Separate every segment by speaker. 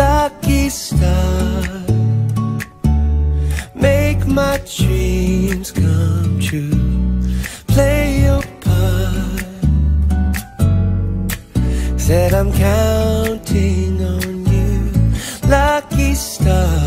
Speaker 1: lucky star, make my dreams come true. Play your part. Said I'm counting on you. Lucky star,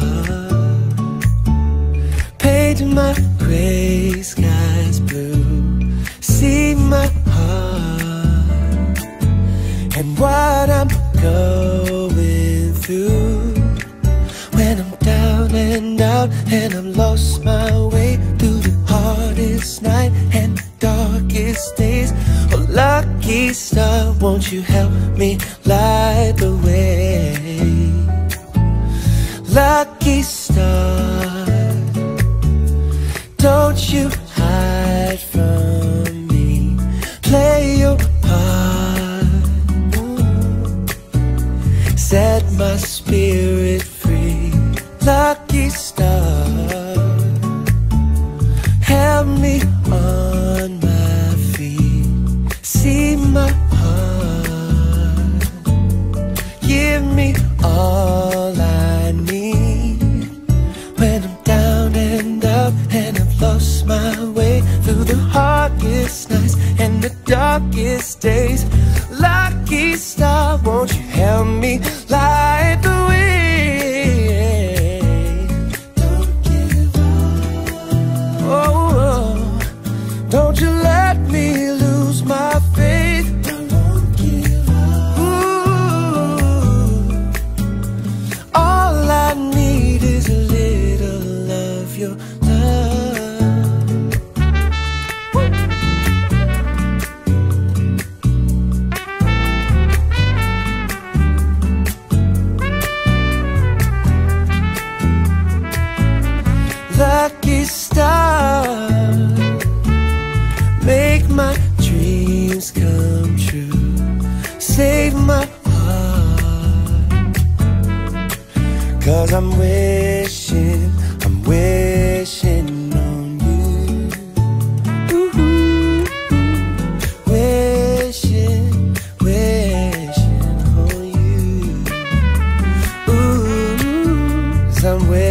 Speaker 1: paint my gray skies blue. See my heart and what I'm going through. When I'm down and out and I've lost my way through the hardest night and the darkest days. Oh, lucky star, won't you help me light the way? Lucky star, don't you hide from me. Play your part. Set my spirit free. Lucky star, help me on my feet. See my heart, give me all I need. When I'm down and out and I've lost my way through the hardest nights and the darkest days. Lucky star, won't you help me light the way? Don't give up. Oh, don't you let me lose my faith. I won't give up. Ooh, all I need is a little of your love. Lucky star, make my dreams come true. Save my heart, 'cause I'm wishing on you. Ooh, wishing on you. Ooh, 'cause I'm wishing